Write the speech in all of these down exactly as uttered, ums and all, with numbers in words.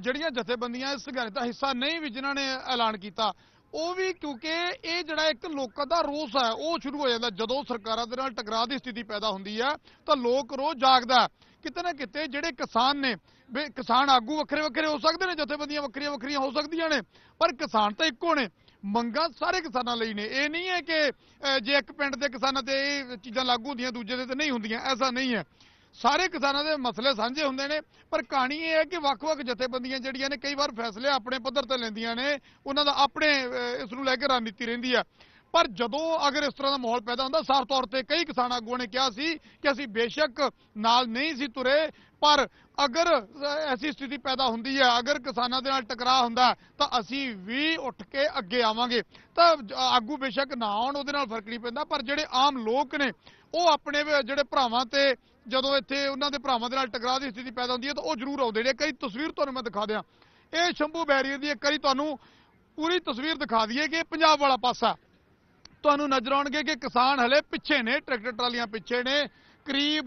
ਜਿਹੜੀਆਂ ਜਥੇਬੰਦੀਆਂ ਇਸ ਸੰਘਰਸ਼ ਦਾ ਹਿੱਸਾ ਨਹੀਂ ਵੀ ਜਿਨ੍ਹਾਂ ਨੇ ਐਲਾਨ ਕੀਤਾ ਉਹ ਵੀ ਕਿਉਂਕਿ ਇਹ ਜਿਹੜਾ ਇੱਕ ਲੋਕਾਂ ਦਾ ਰੋਸ ਹੈ ਉਹ ਸ਼ੁਰੂ ਹੋ ਜਾਂਦਾ ਜਦੋਂ ਸਰਕਾਰਾਂ ਦੇ ਨਾਲ ਟਕਰਾਅ ਦੀ ਸਥਿਤੀ ਪੈਦਾ ਹੁੰਦੀ ਹੈ ਤਾਂ ਲੋਕ ਰੋਸ ਜਾਗਦਾ। ਕਿਤੇ ਨਾ ਕਿਤੇ ਜਿਹੜੇ ਕਿਸਾਨ ਨੇ ਕਿਸਾਨ ਆਗੂ ਵੱਖਰੇ ਵੱਖਰੇ ਹੋ ਸਕਦੇ ਨੇ, ਜਥੇਬੰਦੀਆਂ ਵੱਖਰੀਆਂ ਵੱਖਰੀਆਂ ਹੋ ਸਕਦੀਆਂ ਨੇ, ਪਰ ਕਿਸਾਨ ਤਾਂ ਇੱਕੋ ਨੇ। ਮੰਗਾਂ ਸਾਰੇ ਕਿਸਾਨਾਂ ਲਈ ਨੇ। ਇਹ ਨਹੀਂ ਹੈ ਕਿ ਜੇ ਇੱਕ ਪਿੰਡ ਦੇ ਕਿਸਾਨਾਂ ਤੇ ਇਹ ਚੀਜ਼ਾਂ ਲਾਗੂ ਹੁੰਦੀਆਂ ਦੂਜੇ ਦੇ ਤੇ ਨਹੀਂ ਹੁੰਦੀਆਂ, ਐਸਾ ਨਹੀਂ ਹੈ। ਸਾਰੇ ਕਿਸਾਨਾਂ ਦੇ ਮਸਲੇ ਸਾਂਝੇ ਹੁੰਦੇ ਨੇ, ਪਰ ਕਹਾਣੀ ਇਹ ਹੈ ਕਿ ਵੱਖ-ਵੱਖ ਜਥੇਬੰਦੀਆਂ ਜਿਹੜੀਆਂ ਨੇ ਕਈ ਵਾਰ ਫੈਸਲੇ ਆਪਣੇ ਪੱਧਰ ਤੇ ਲੈਂਦੀਆਂ ਨੇ, ਉਹਨਾਂ ਦਾ ਆਪਣੇ ਇਸ ਨੂੰ ਲੈ ਕੇ ਰਣਨੀਤੀ ਰਹਿੰਦੀ ਹੈ। ਪਰ ਜਦੋਂ ਅਗਰ ਇਸ ਤਰ੍ਹਾਂ ਦਾ ਮਾਹੌਲ ਪੈਦਾ ਹੁੰਦਾ, ਸਾਫ਼ ਤੌਰ ਤੇ ਕਈ ਕਿਸਾਨ ਆਗੂਆਂ ਨੇ ਕਿਹਾ ਸੀ ਕਿ ਅਸੀਂ ਬੇਸ਼ੱਕ ਨਾਲ ਨਹੀਂ ਸੀ ਤੁਰੇ, ਪਰ ਅਗਰ ਐਸੀ ਸਥਿਤੀ ਪੈਦਾ ਹੁੰਦੀ ਹੈ, ਅਗਰ ਕਿਸਾਨਾਂ ਦੇ ਨਾਲ ਟਕਰਾਅ ਹੁੰਦਾ ਤਾਂ ਅਸੀਂ ਵੀ ਉੱਠ ਕੇ ਅੱਗੇ ਆਵਾਂਗੇ। ਤਾਂ ਆਗੂ ਬੇਸ਼ੱਕ ਨਾ ਆਉਣ, ਉਹਦੇ ਨਾਲ ਫਰਕ ਨਹੀਂ ਪੈਂਦਾ, ਪਰ ਜਿਹੜੇ ਆਮ ਲੋਕ ਨੇ ਉਹ ਆਪਣੇ ਜਿਹੜੇ ਭਰਾਵਾਂ ਤੇ ਜਦੋਂ ਇੱਥੇ ਉਹਨਾਂ ਦੇ ਭਰਾਵਾਂ ਦੇ ਨਾਲ ਟਕਰਾਅ ਦੀ ਸਥਿਤੀ ਪੈਦਾ ਹੁੰਦੀ ਹੈ ਤਾਂ ਉਹ ਜ਼ਰੂਰ ਆਉਂਦੇ ਨੇ। ਕਈ ਤਸਵੀਰ ਤੁਹਾਨੂੰ ਮੈਂ ਦਿਖਾ ਦਿਆਂ, ਇਹ ਸ਼ੰਭੂ ਬੈਰੀਅਰ ਦੀ ਇੱਕ ਵਾਰੀ ਤੁਹਾਨੂੰ ਪੂਰੀ ਤਸਵੀਰ ਦਿਖਾ ਦਈਏ ਕਿ ਪੰਜਾਬ ਵਾਲਾ ਪਾਸਾ ਤੁਹਾਨੂੰ ਨਜ਼ਰ ਆਉਣਗੇ ਕਿ ਕਿਸਾਨ ਹਲੇ ਪਿੱਛੇ ਨੇ, ਟਰੈਕਟਰ ਟਰਾਲੀਆਂ ਪਿੱਛੇ ਨੇ, ਕਰੀਬ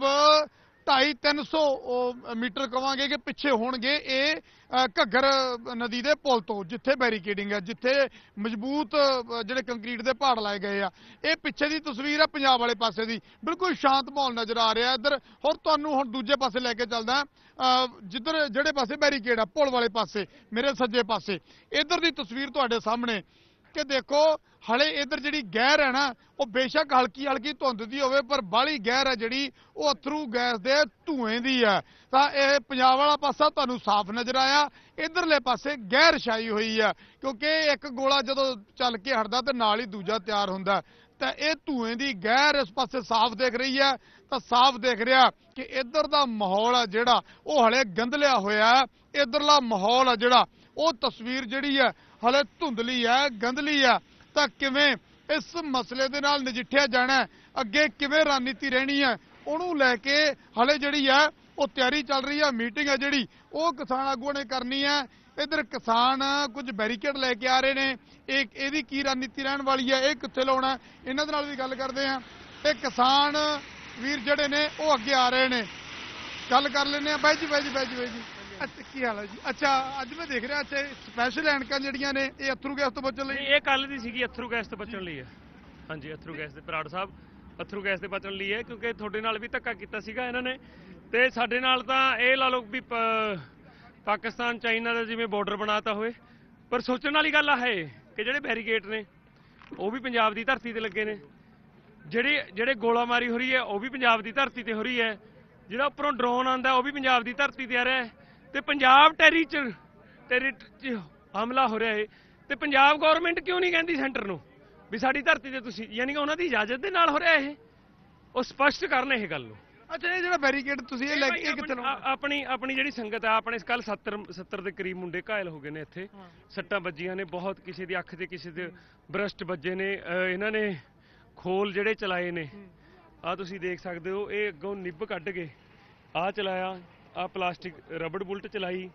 ਢਾਈ ਤਿੰਨ ਸੌ ਮੀਟਰ ਕਵਾਂਗੇ ਕਿ ਪਿੱਛੇ ਹੋਣਗੇ ਇਹ ਘੱਗਰ ਨਦੀ ਦੇ ਪੁਲ ਤੋਂ, ਜਿੱਥੇ ਬੈਰੀਕੇਡਿੰਗ ਹੈ, ਜਿੱਥੇ ਮਜ਼ਬੂਤ ਜਿਹੜੇ ਕੰਕਰੀਟ ਦੇ ਪਹਾੜ ਲਾਏ ਗਏ ਆ। ਇਹ ਪਿੱਛੇ ਦੀ ਤਸਵੀਰ ਹੈ ਪੰਜਾਬ ਵਾਲੇ ਪਾਸੇ ਦੀ, ਬਿਲਕੁਲ ਸ਼ਾਂਤ ਮਾਹੌਲ ਨਜ਼ਰ ਆ ਰਿਹਾ ਇੱਧਰ। ਹੋਰ ਤੁਹਾਨੂੰ ਹੁਣ ਦੂਜੇ ਪਾਸੇ ਲੈ ਕੇ ਚੱਲਦਾ ਜਿੱਧਰ ਜਿਹੜੇ ਪਾਸੇ ਬੈਰੀਕੇਡ ਆ, ਪੁਲ ਵਾਲੇ ਪਾਸੇ, ਮੇਰੇ ਸੱਜੇ ਪਾਸੇ। ਇੱਧਰ ਦੀ ਤਸਵੀਰ ਤੁਹਾਡੇ ਸਾਹਮਣੇ ਕਿ ਦੇਖੋ ਹਲੇ ਇੱਧਰ ਜਿਹੜੀ ਗਹਿਰ ਹੈ ਨਾ, ਉਹ ਬੇਸ਼ੱਕ ਹਲਕੀ ਹਲਕੀ ਧੁੰਦ ਦੀ ਹੋਵੇ, ਪਰ ਬਾਹਲੀ ਗਹਿਰ ਹੈ ਜਿਹੜੀ ਉਹ ਅਥਰੂ ਗੈਸ ਦੇ ਧੂਏ ਦੀ ਹੈ। ਤਾਂ ਇਹ ਪੰਜਾਬ ਵਾਲਾ ਪਾਸਾ ਤੁਹਾਨੂੰ ਸਾਫ਼ ਨਜ਼ਰ ਆਇਆ, ਇੱਧਰਲੇ ਪਾਸੇ ਗਹਿਰ ਛਾਈ ਹੋਈ ਹੈ, ਕਿਉਂਕਿ ਇੱਕ ਗੋਲਾ ਜਦੋਂ ਚੱਲ ਕੇ ਹਟਦਾ ਤੇ ਨਾਲ ਹੀ ਦੂਜਾ ਤਿਆਰ ਹੁੰਦਾ। ਤਾਂ ਇਹ ਧੂਏ ਦੀ ਗਹਿਰ ਇਸ ਪਾਸੇ ਸਾਫ਼ ਦਿਖ ਰਹੀ ਹੈ, ਤਾਂ ਸਾਫ਼ ਦਿਖ ਰਿਹਾ ਕਿ ਇੱਧਰ ਦਾ ਮਾਹੌਲ ਹੈ ਜਿਹੜਾ ਉਹ ਹਲੇ ਗੰਧਲਿਆ ਹੋਇਆ। ਇੱਧਰਲਾ ਮਾਹੌਲ ਹੈ ਜਿਹੜਾ ਉਹ ਤਸਵੀਰ ਜਿਹੜੀ ਹੈ ਹਲੇ ਧੁੰਦਲੀ ਹੈ, ਗੰਧਲੀ ਹੈ। ਤਾਂ ਕਿਵੇਂ ਇਸ ਮਸਲੇ ਦੇ ਨਾਲ ਨਜਿੱਠਿਆ ਜਾਣਾ, ਅੱਗੇ ਕਿਵੇਂ ਰਣਨੀਤੀ ਰਹਿਣੀ ਹੈ, ਉਹਨੂੰ ਲੈ ਕੇ ਹਲੇ ਜਿਹੜੀ ਹੈ ਉਹ ਤਿਆਰੀ ਚੱਲ ਰਹੀ ਹੈ। ਮੀਟਿੰਗ ਹੈ ਜਿਹੜੀ ਉਹ ਕਿਸਾਨ ਆਗੂਆਂ ਨੇ ਕਰਨੀ ਹੈ। ਇੱਧਰ ਕਿਸਾਨ ਕੁਝ ਬੈਰੀਕੇਡ ਲੈ ਕੇ ਆ ਰਹੇ ਨੇ, ਇਹ ਇਹਦੀ ਕੀ ਰਣਨੀਤੀ ਰਹਿਣ ਵਾਲੀ ਹੈ, ਇਹ ਕਿੱਥੇ ਲਾਉਣਾ, ਇਹਨਾਂ ਦੇ ਨਾਲ ਵੀ ਗੱਲ ਕਰਦੇ ਹਾਂ। ਇਹ ਕਿਸਾਨ ਵੀਰ ਜਿਹੜੇ ਨੇ ਉਹ ਅੱਗੇ ਆ ਰਹੇ ਨੇ, ਗੱਲ ਕਰ ਲੈਂਦੇ ਆ। ਬਾਈ ਜੀ ਬਾਈ ਜੀ ਬਾਈ ਜੀ ਬਾਈ ਜੀ ਅੱਛਾ, ਕੀ ਹਾਲ ਹੈ ਜੀ? ਅੱਛਾ, ਅੱਜ ਮੈਂ ਦੇਖ ਰਿਹਾ ਇੱਥੇ ਸਪੈਸ਼ਲ ਐਨਕਾਂ ਜਿਹੜੀਆਂ ਨੇ ਇਹ ਅਥਰੂ ਗੈਸ ਤੋਂ ਬਚਣ ਲਈ, ਇਹ ਕੱਲ ਦੀ ਸੀਗੀ ਅਥਰੂ ਗੈਸ ਤੋਂ ਬਚਣ ਲਈ ਹੈ। ਹਾਂਜੀ, ਅਥਰੂ ਗੈਸ ਦੇ ਬਰਾੜ ਸਾਹਿਬ ਅਥਰੂ ਗੈਸ ਦੇ ਬਚਣ ਲਈ ਹੈ, ਕਿਉਂਕਿ ਤੁਹਾਡੇ ਨਾਲ ਵੀ ਧੱਕਾ ਕੀਤਾ ਸੀਗਾ ਇਹਨਾਂ ਨੇ, ਤੇ ਸਾਡੇ ਨਾਲ ਤਾਂ ਇਹ ਲਾ ਲਓ ਵੀ ਪਾਕਿਸਤਾਨ ਚਾਈਨਾ ਦਾ ਜਿਵੇਂ ਬਾਰਡਰ ਬਣਾਤਾ ਹੋਵੇ। ਪਰ ਸੋਚਣ ਵਾਲੀ ਗੱਲ ਆ ਹੈ ਕਿ ਜਿਹੜੇ ਬੈਰੀਕੇਡ ਨੇ ਉਹ ਵੀ ਪੰਜਾਬ ਦੀ ਧਰਤੀ ਤੇ ਲੱਗੇ ਨੇ, ਜਿਹੜੀ ਜਿਹੜੇ ਗੋਲਾਮਾਰੀ ਹੋ ਰਹੀ ਹੈ ਉਹ ਵੀ ਪੰਜਾਬ ਦੀ ਧਰਤੀ ਤੇ ਹੋ ਰਹੀ ਹੈ, ਜਿਹੜਾ ਉੱਪਰੋਂ ਡਰੋਨ ਆਉਂਦਾ ਉਹ ਵੀ ਪੰਜਾਬ ਦੀ ਧਰਤੀ ਤੇ ਆ ਰਿਹਾ ਹੈ, ਤੇ ਪੰਜਾਬ ਟੈਰੀ ਚ ਟੈਰੀ ਚ ਹਮਲਾ ਹੋ ਰਿਹਾ ਹੈ। ਤੇ ਪੰਜਾਬ ਗੌਰਮੈਂਟ ਕਿਉਂ ਨਹੀਂ ਕਹਿੰਦੀ ਸੈਂਟਰ ਨੂੰ ਵੀ ਸਾਡੀ ਧਰਤੀ ਤੇ ਤੁਸੀਂ, ਯਾਨੀ ਕਿ ਉਹਨਾਂ ਦੀ ਇਜਾਜ਼ਤ ਦੇ ਨਾਲ ਹੋ ਰਿਹਾ ਇਹ, ਉਹ ਸਪਸ਼ਟ ਕਰਨ ਇਹ ਗੱਲ ਨੂੰ। ਅੱਛਾ, ਇਹ ਜਿਹੜਾ ਬੈਰੀਕੇਡ ਤੁਸੀਂ ਇਹ ਲੈ ਕੇ ਕਿੱਥੇ ਲਾਉਂਗੇ? ਆਪਣੀ ਆਪਣੀ ਜਿਹੜੀ ਸੰਗਤ ਆ, ਆਪਣੇ ਕੱਲ ਸੱਤਰ ਸੱਤਰ ਦੇ ਕਰੀਬ ਮੁੰਡੇ ਘਾਇਲ ਹੋ ਗਏ ਨੇ ਇੱਥੇ, ਸੱਟਾਂ ਵੱਜੀਆਂ ਨੇ ਬਹੁਤ, ਕਿਸੇ ਦੀ ਅੱਖ ਤੇ ਕਿਸੇ ਦੇ ਬਰਸਟ ਵੱਜੇ ਨੇ। ਇਹਨਾਂ ਨੇ ਖੋਲ ਜਿਹੜੇ ਚਲਾਏ ਨੇ, ਆਹ ਤੁਸੀਂ ਦੇਖ ਸਕਦੇ ਹੋ, ਇਹ ਅੱਗੋਂ ਨਿੱਬ ਕੱਢ ਕੇ ਆਹ ਚਲਾਇਆ, ਆਹ ਪਲਾਸਟਿਕ ਰਬੜ ਬੁਲਟ ਚਲਾਈ,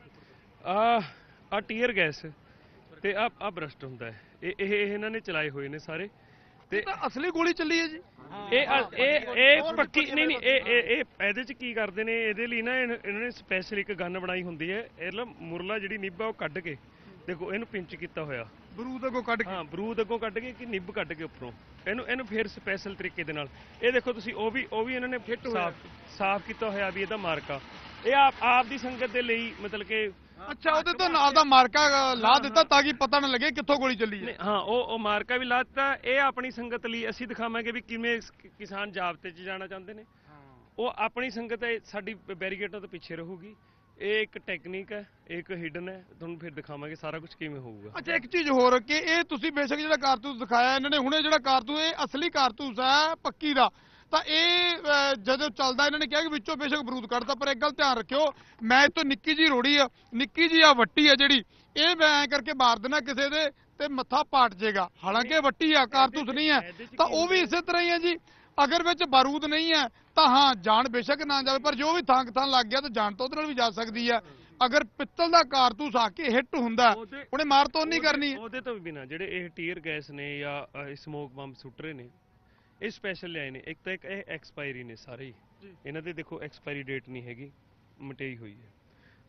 ਆਹ ਆਹ ਟੀਅਰ ਗੈਸ ਤੇ ਆਹ ਆਹ ਬਰਸਟ ਹੁੰਦਾ ਹੈ, ਇਹ ਇਹ ਇਹਨਾਂ ਨੇ ਚਲਾਏ ਹੋਏ ਨੇ ਸਾਰੇ। ਤੇ ਅਸਲੀ ਗੋਲੀ ਚੱਲੀ ਹੈ ਜੀ ਇਹ ਇਹ ਇਹ ਪੱਕੀ ਨਹੀਂ ਨਹੀਂ ਇਹ ਇਹ ਇਹਦੇ ਚ ਕੀ ਕਰਦੇ ਨੇ, ਇਹਦੇ ਲਈ ਨਾ ਇਹਨਾਂ ਨੇ ਸਪੈਸ਼ਲ ਇੱਕ ਗਨ ਬਣਾਈ ਹੁੰਦੀ ਹੈ, ਇਹ ਮੁਰਲਾ ਜਿਹੜੀ ਨਿੱਬ ਆ ਉਹ ਕੱਢ ਕੇ ਦੇਖੋ ਇਹਨੂੰ ਪਿੰਚ ਕੀਤਾ ਹੋਇਆ, ਬਰੂਦ ਅੱਗੋਂ ਕੱਢ ਕੇ, ਹਾਂ ਬਰੂਦ ਅੱਗੋਂ ਕੱਢ ਕੇ ਕਿ ਨਿੱਬ ਕੱਢ ਕੇ ਉੱਪਰੋਂ ਇਹਨੂੰ ਇਹਨੂੰ ਫਿਰ ਸਪੈਸ਼ਲ ਤਰੀਕੇ ਦੇ ਨਾਲ ਇਹ ਦੇਖੋ ਤੁਸੀਂ, ਉਹ ਵੀ ਉਹ ਵੀ ਇਹਨਾਂ ਨੇ ਸਾਫ਼ ਸਾਫ਼ ਕੀਤਾ ਹੋਇਆ ਵੀ ਇਹਦਾ ਮਾਰਕਾ, ਇਹ ਆਪ ਆਪ ਦੀ ਸੰਗਤ ਦੇ ਲਈ ਮਤਲਬ ਕਿ। ਅੱਛਾ, ਉਹਦੇ ਤੋਂ ਨਾਲ ਦਾ ਮਾਰਕਾ ਲਾ ਦਿੱਤਾ ਤਾਂ ਕਿ ਪਤਾ ਨਾ ਲੱਗੇ ਕਿੱਥੋਂ ਗੋਲੀ ਚੱਲੀ ਹੈ। ਹਾਂ, ਉਹ ਉਹ ਮਾਰਕਾ ਵੀ ਲਾ ਦਿੱਤਾ। ਇਹ ਆਪਣੀ ਸੰਗਤ ਲਈ ਅਸੀਂ ਦਿਖਾਵਾਂਗੇ ਵੀ ਕਿਵੇਂ ਕਿਸਾਨ ਜਾਬਤੇ 'ਚ ਜਾਣਾ ਚਾਹੁੰਦੇ ਨੇ। ਉਹ ਆਪਣੀ ਸੰਗਤ ਸਾਡੀ ਬੈਰੀਕੇਡਾਂ ਤੋਂ ਪਿੱਛੇ ਰਹੂਗੀ। ਇਹ ਇੱਕ ਟੈਕਨੀਕ ਹੈ, ਇੱਕ ਹਿਡਨ ਹੈ, ਤੁਹਾਨੂੰ ਫਿਰ ਦਿਖਾਵਾਂਗੇ ਸਾਰਾ ਕੁਝ ਕਿਵੇਂ ਹੋਊਗਾ। ਅੱਛਾ, ਇੱਕ ਚੀਜ਼ ਹੋਰ ਕਿ ਇਹ ਤੁਸੀਂ ਬੇਸ਼ੱਕ ਜਿਹੜਾ ਕਾਰਤੂਸ ਦਿਖਾਇਆ ਇਹਨਾਂ ਨੇ ਹੁਣੇ, ਜਿਹੜਾ ਕਾਰਤੂਸ ਇਹ ਅਸਲੀ ਕਾਰਤੂਸ ਹੈ ਪੱਕੀ ਦਾ, ਤਾਂ ਇਹ ਜਦੋਂ ਚੱਲਦਾ ਇਹਨਾਂ ਨੇ ਕਿਹਾ ਕਿ ਵਿੱਚੋਂ ਬੇਸ਼ੱਕ ਬਰੂਦ ਕੱਢਦਾ, ਪਰ ਇੱਕ ਗੱਲ ਧਿਆਨ ਰੱਖਿਓ, ਮੈਂ ਇੱਥੋਂ ਨਿੱਕੀ ਜੀ ਰੋੜੀ ਆ, ਨਿੱਕੀ ਜੀ ਆ ਵੱਟੀ ਆ ਜਿਹੜੀ, ਇਹ ਮੈਂ ਐਂ ਕਰਕੇ ਮਾਰ ਦੇਣਾ ਕਿਸੇ ਦੇ ਤੇ ਮੱਥਾ ਪਾਟ ਜਾਏਗਾ, ਹਾਲਾਂਕਿ ਵੱਟੀ ਆ, ਕਾਰਤੂਸ ਨਹੀਂ ਹੈ। ਤਾਂ ਉਹ ਵੀ ਇਸੇ ਤਰ੍ਹਾਂ ਹੀ ਹੈ ਜੀ, ਅਗਰ ਵਿੱਚ ਬਾਰੂਦ ਨਹੀਂ ਹੈ ਤਾਂ ਹਾਂ ਜਾਨ ਬੇਸ਼ੱਕ ਨਾ ਜਾਵੇ, ਪਰ ਜੋ ਵੀ ਥਾਂ ਥਾਂ ਲੱਗ ਗਿਆ ਤਾਂ ਜਾਨ ਤਾਂ ਉਹਦੇ ਨਾਲ ਵੀ ਜਾ ਸਕਦੀ ਹੈ। ਅਗਰ ਪਿੱਤਲ ਦਾ ਕਾਰਤੂਸ ਆ ਕੇ ਹਿੱਟ ਹੁੰਦਾ ਉਹਨੇ ਮਾਰ ਤੋਂ ਨਹੀਂ ਕਰਨੀ। ਉਹਦੇ ਤੋਂ ਵੀ ਬਿਨਾਂ ਜਿਹੜੇ ਇਹ ਟੀਅਰ ਗੈਸ ਨੇ ਜਾਂ ਸਮੋਕ ਬੰਬ ਸੁੱਟ ਰਹੇ ਨੇ, ਇਹ ਸਪੈਸ਼ਲ ਲਿਆਏ ਨੇ। ਇੱਕ ਤਾਂ ਇੱਕ ਇਹ ਐਕਸਪਾਇਰੀ ਨੇ ਸਾਰੇ ਹੀ, ਇਹਨਾਂ ਦੇ ਦੇਖੋ ਐਕਸਪਾਇਰੀ ਡੇਟ ਨਹੀਂ ਹੈਗੀ, ਮਟੇਈ ਹੋਈ ਹੈ।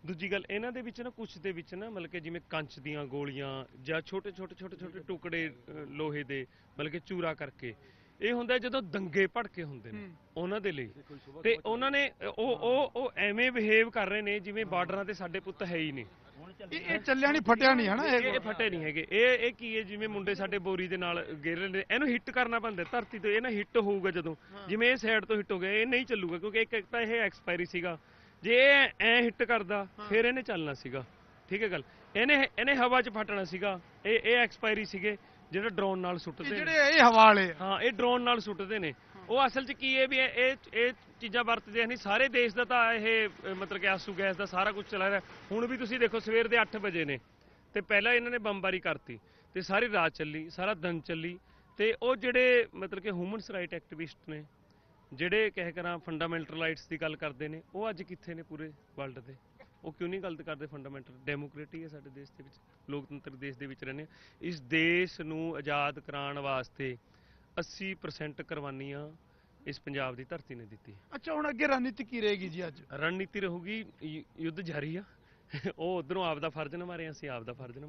ਦੂਜੀ ਗੱਲ ਇਹਨਾਂ ਦੇ ਵਿੱਚ ਨਾ ਕੁਝ ਦੇ ਵਿੱਚ ਨਾ ਮਤਲਬ ਕਿ ਜਿਵੇਂ ਕੰਚ ਦੀਆਂ ਗੋਲੀਆਂ ਜਾਂ ਛੋਟੇ ਛੋਟੇ ਛੋਟੇ ਛੋਟੇ ਟੁਕੜੇ ਅ, ਲੋਹੇ ਦੇ ਮਤਲਬ ਕਿ ਚੂਰਾ ਕਰਕੇ ਇਹ ਹੁੰਦਾ ਜਦੋਂ ਦੰਗੇ ਭੜਕੇ ਹੁੰਦੇ ਨੇ ਉਹਨਾਂ ਦੇ ਲਈ। ਤੇ ਉਹਨਾਂ ਨੇ ਉਹ ਉਹ ਉਹ ਐਵੇਂ ਬਿਹੇਵ ਕਰ ਰਹੇ ਨੇ ਜਿਵੇਂ ਬਾਰਡਰਾਂ ਤੇ ਸਾਡੇ ਪੁੱਤ ਹੈ ਹੀ ਨਹੀਂ। ਇਹ ਇਹ ਚੱਲਿਆ ਨਹੀਂ ਫਟਿਆ ਨਹੀਂ ਹਨਾ ਇਹ ਇਹ ਫਟੇ ਨਹੀਂ ਹੈਗੇ। ਇਹ ਇਹ ਕੀ ਹੈ ਜਿਵੇਂ ਮੁੰਡੇ ਸਾਡੇ ਬੋਰੀ ਦੇ ਨਾਲ ਗੇਰ ਨੇ, ਇਹਨੂੰ ਹਿੱਟ ਕਰਨਾ ਪੈਂਦਾ ਧਰਤੀ ਤੋਂ। ਇਹ ਨਾ ਹਿੱਟ ਹੋਊਗਾ ਜਦੋਂ, ਜਿਵੇਂ ਇਹ ਸਾਈਡ ਤੋਂ ਹਿੱਟ ਹੋ ਗਿਆ ਇਹ ਨਹੀਂ ਚੱਲੂਗਾ ਕਿਉਂਕਿ ਇੱਕ ਇੱਕ ਤਾਂ ਇਹ ਐਕਸਪਾਇਰੀ ਸੀਗਾ। ਜੇ ਇਹ ਐ ਹਿੱਟ ਕਰਦਾ ਫਿਰ ਇਹਨੇ ਚੱਲਣਾ ਸੀਗਾ। ਠੀਕ ਹੈ ਗੱਲ। ਇਹਨੇ ਇਹਨੇ ਹਵਾ 'ਚ ਫਟਣਾ ਸੀਗਾ। ਇਹ ਇਹ ਐਕਸਪਾਇਰੀ ਸੀਗੇ ਜਿਹੜਾ ਡਰੋਨ ਨਾਲ ਸੁੱਟਦੇ ਨੇ। ਜਿਹੜੇ ਇਹ ਹਵਾ ਵਾਲੇ ਆ। ਹਾਂ ਇਹ ਡਰੋਨ ਨਾਲ ਸੁੱਟਦੇ ਨੇ। ਉਹ ਅਸਲ 'ਚ ਕੀ ਹੈ ਵੀ ਇਹ ਇਹ ਇਹ ਚੀਜ਼ਾਂ ਵਰਤਦੇ ਨਹੀਂ ਸਾਰੇ ਦੇਸ਼ ਦਾ। ਤਾਂ ਇਹ ਅ, ਮਤਲਬ ਕਿ ਆਸੂ ਗੈਸ ਦਾ ਸਾਰਾ ਕੁਝ ਚਲਾ ਰਿਹਾ। ਹੁਣ ਵੀ ਤੁਸੀਂ ਦੇਖੋ ਸਵੇਰ ਦੇ ਅੱਠ ਵਜੇ ਨੇ ਤੇ ਪਹਿਲਾਂ ਇਹਨਾਂ ਨੇ ਬੰਬਾਰੀ ਕਰਤੀ ਤੇ ਸਾਰੀ ਰਾਤ ਚੱਲੀ, ਸਾਰਾ ਦਿਨ ਚੱਲੀ। ਤੇ ਉਹ ਜਿਹੜੇ ਮਤਲਬ ਕਿ ਹਿਊਮਨਸ ਰਾਈਟ ਐਕਟਿਵਿਸਟ ਨੇ, ਜਿਹੜੇ ਕਹਿ ਕਰਾਂ ਫੰਡਾਮੈਂਟਲ ਰਾਈਟਸ ਦੀ ਗੱਲ ਕਰਦੇ ਨੇ, ਉਹ ਅੱਜ ਕਿੱਥੇ ਨੇ ਪੂਰੇ ਵਰਲਡ ਦੇ? ਉਹ ਕਿਉਂ ਨਹੀਂ ਗੱਲ ਕਰਦੇ? ਫੰਡਾਮੈਂਟਲ ਡੈਮੋਕ੍ਰੇਟੀ ਹੈ ਸਾਡੇ ਦੇਸ਼ ਦੇ ਵਿੱਚ, ਲੋਕਤੰਤਰ ਦੇਸ਼ ਦੇ ਵਿੱਚ ਰਹਿੰਦੇ ਹਾਂ। ਇਸ ਦੇਸ਼ ਨੂੰ ਆਜ਼ਾਦ ਕਰਾਉਣ ਵਾਸਤੇ ਅੱਸੀ ਪਰਸੈਂਟ ਕੁਰਬਾਨੀਆਂ ਇਸ ਪੰਜਾਬ ਦੀ ਧਰਤੀ ਨੇ ਦਿੱਤੀ। ਅੱਛਾ ਹੁਣ ਅੱਗੇ ਰਣਨੀਤੀ ਕੀ ਰਹੇਗੀ ਜੀ? ਅੱਜ ਰਣਨੀਤੀ ਰਹੂਗੀ ਯੁ- ਯੁੱਧ ਜਾਰੀ ਆ। ਉਹ ਉਧਰੋਂ ਆਪ ਦਾ ਫਰਜ਼ ਨਿਭਾ ਅਸੀਂ ਆਪ ਦਾ ਫਰਜ਼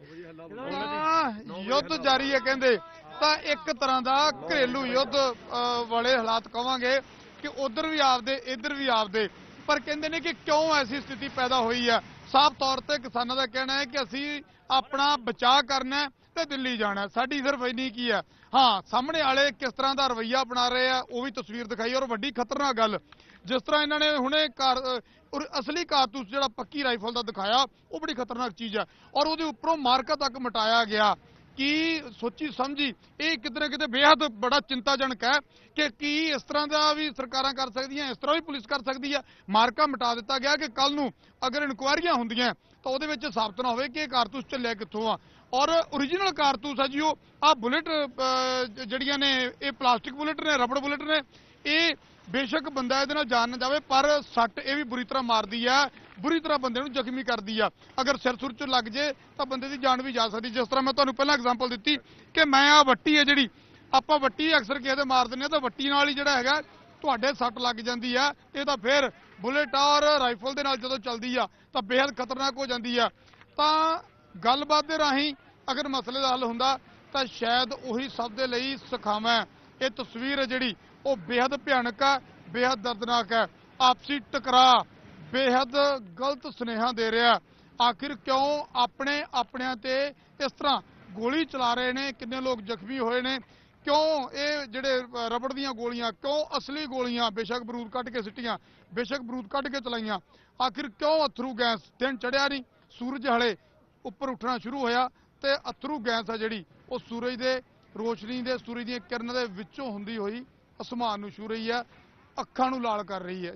ਨਿਭਾਵਾਂਗੇ। ਤਾਂ ਯੁੱਧ ਜਾਰੀ ਹੈ ਕਹਿੰਦੇ। ਤਾਂ ਇੱਕ ਤਰ੍ਹਾਂ ਦਾ ਘਰੇਲੂ ਯੁੱਧ ਅ, ਵਾਲੇ ਹਾਲਾਤ ਕਵਾਂਗੇ ਕਿ ਉਧਰ ਵੀ ਆਪਦੇ ਇੱਧਰ ਵੀ ਆਪਦੇ। ਪਰ ਕਹਿੰਦੇ ਨੇ ਕਿ ਕਿਉਂ ਐਸੀ ਸਥਿਤੀ ਪੈਦਾ ਹੋਈ ਹੈ? ਸਾਫ਼ ਤੌਰ ਤੇ ਕਿਸਾਨਾਂ ਦਾ ਕਹਿਣਾ ਹੈ ਕਿ ਅਸੀਂ ਆਪਣਾ ਬਚਾਅ ਕਰਨਾ ਹੈ ਤੇ ਦਿੱਲੀ ਜਾਣਾ। ਸਾਡੀ ਸਿਰਫ ਇੰਨੀ ਕੀ ਹੈ। ਹਾਂ ਸਾਹਮਣੇ ਵਾਲੇ ਕਿਸ ਤਰ੍ਹਾਂ ਦਾ ਰਵੱਈਆ ਬਣਾ ਰਹੇ ਆ ਉਹ ਵੀ ਤਸਵੀਰ ਦਿਖਾਈ। ਔਰ ਵੱਡੀ ਖਤਰਨਾਕ ਗੱਲ ਜਿਸ ਤਰ੍ਹਾਂ ਇਹਨਾਂ ਨੇ ਹੁਣੇ ਕਾਰ ਔਰ ਅਸਲੀ ਕਾਰਤੂਸ ਜਿਹੜਾ ਪੱਕੀ ਰਾਈਫਲ ਦਾ ਦਿਖਾਇਆ ਉਹ ਬੜੀ ਖਤਰਨਾਕ ਚੀਜ਼ ਹੈ। ਔਰ ਉਹਦੇ ਉੱਪਰੋਂ ਮਾਰਕਾ ਤੱਕ ਮਿਟਾਇਆ ਗਿਆ। ਕੀ ਸੋਚੀ ਸਮਝੀ ਇਹ ਕਿਤੇ ਨਾ ਕਿਤੇ ਬੇਹੱਦ ਬੜਾ ਚਿੰਤਾਜਨਕ ਹੈ ਕਿ ਕੀ ਇਸ ਤਰ੍ਹਾਂ ਦਾ ਵੀ ਸਰਕਾਰਾਂ ਕਰ ਸਕਦੀਆਂ, ਇਸ ਤਰ੍ਹਾਂ ਵੀ ਪੁਲਿਸ ਕਰ ਸਕਦੀ ਹੈ। ਮਾਰਕਾ ਮਿਟਾ ਦਿੱਤਾ ਗਿਆ ਕਿ ਕੱਲ ਨੂੰ ਅਗਰ ਇਨਕੁਆਇਰੀਆਂ ਹੁੰਦੀਆਂ ਤਾਂ ਉਹਦੇ ਵਿੱਚ ਸਾਬਤ ਨਾ ਹੋਵੇ ਕਿ ਇਹ ਕਾਰਤੂਸ ਚੱਲਿਆ ਕਿੱਥੋਂ ਆ। ਔਰ ਓਰੀਜਨਲ ਕਾਰਤੂਸ ਹੈ ਜੀ ਉਹ। ਆਹ ਬੁਲੇਟ ਜਿਹੜੀਆਂ ਨੇ ਇਹ ਪਲਾਸਟਿਕ ਬੁਲੇਟ ਨੇ, ਰਬੜ ਬੁਲੇਟ ਨੇ। ਇਹ ਬੇਸ਼ੱਕ ਬੰਦਾ ਇਹਦੇ ਨਾਲ ਜਾਨ ਨਾ ਜਾਵੇ ਪਰ ਸੱਟ ਇਹ ਵੀ ਬੁਰੀ ਤਰ੍ਹਾਂ ਮਾਰਦੀ ਹੈ, ਬੁਰੀ ਤਰ੍ਹਾਂ ਬੰਦੇ ਨੂੰ ਜ਼ਖਮੀ ਕਰਦੀ ਆ। ਅਗਰ ਸਿਰ ਸੁਰ 'ਚ ਲੱਗ ਜੇ ਤਾਂ ਬੰਦੇ ਦੀ ਜਾਨ ਵੀ ਜਾ ਸਕਦੀ। ਜਿਸ ਤਰ੍ਹਾਂ ਮੈਂ ਤੁਹਾਨੂੰ ਪਹਿਲਾਂ ਐਗਜ਼ਾਮਪਲ ਦਿੱਤੀ ਕਿ ਮੈਂ ਆ ਵੱਟੀ ਹੈ ਜਿਹੜੀ, ਆਪਾਂ ਵੱਟੀ ਅਕਸਰ ਕਿਸੇ ਦੇ ਮਾਰ ਦਿੰਦੇ ਆ ਤਾਂ ਵੱਟੀ ਨਾਲ ਹੀ ਜਿਹੜਾ ਹੈਗਾ ਤੁਹਾਡੇ ਸੱਟ ਲੱਗ ਜਾਂਦੀ ਆ। ਇਹ ਤਾਂ ਫਿਰ ਬੁਲੇਟ ਔਰ ਰਾਈਫਲ ਦੇ ਨਾਲ ਜਦੋਂ ਚੱਲਦੀ ਆ ਤਾਂ ਬੇਹੱਦ ਖਤਰਨਾਕ ਹੋ ਜਾਂਦੀ ਆ। ਤਾਂ ਗੱਲਬਾਤ ਦੇ ਰਾਹੀਂ ਅਗਰ ਮਸਲੇ ਦਾ ਹੱਲ ਹੁੰਦਾ ਤਾਂ ਸ਼ਾਇਦ ਉਹੀ ਸਭ ਦੇ ਲਈ ਸਿਖਾਵਾਂ। ਇਹ ਤਸਵੀਰ ਹੈ ਜਿਹੜੀ ਉਹ ਬੇਹੱਦ ਭਿਆਨਕ ਹੈ, ਬੇਹੱਦ ਦਰਦਨਾਕ ਹੈ। ਆਪਸੀ ਟਕਰਾਅ ਬੇਹੱਦ ਗਲਤ ਸੁਨੇਹਾ ਦੇ ਰਿਹਾ। ਆਖਿਰ ਕਿਉਂ ਆਪਣੇ ਆਪਣਿਆਂ ਤੇ ਇਸ ਤਰ੍ਹਾਂ ਗੋਲੀ ਚਲਾ ਰਹੇ ਨੇ? ਕਿੰਨੇ ਲੋਕ ਜ਼ਖਮੀ ਹੋਏ ਨੇ? ਕਿਉਂ ਇਹ ਜਿਹੜੇ ਰਬੜ ਦੀਆਂ ਗੋਲੀਆਂ, ਕਿਉਂ ਅਸਲੀ ਗੋਲੀਆਂ ਬੇਸ਼ੱਕ ਬਰੂਦ ਕੱਢ ਕੇ ਸਿੱਟੀਆਂ, ਬੇਸ਼ੱਕ ਬਰੂਦ ਕੱਢ ਕੇ ਚਲਾਈਆਂ? ਆਖਿਰ ਕਿਉਂ ਅਥਰੂ ਗੈਸ? ਦਿਨ ਚੜਿਆ ਨਹੀਂ, ਸੂਰਜ ਹਲੇ ਉੱਪਰ ਉੱਠਣਾ ਸ਼ੁਰੂ ਹੋਇਆ ਤੇ ਅਥਰੂ ਗੈਸ ਆ ਜਿਹੜੀ ਉਹ ਸੂਰਜ ਦੇ ਰੋਸ਼ਨੀ ਦੇ, ਸੂਰਜ ਦੀਆਂ ਕਿਰਨਾਂ ਦੇ ਵਿੱਚੋਂ ਹੁੰਦੀ ਹੋਈ ਅਸਮਾਨ ਨੂੰ ਛੂ ਰਹੀ ਹੈ, ਅੱਖਾਂ ਨੂੰ ਲਾਲ ਕਰ ਰਹੀ ਹੈ।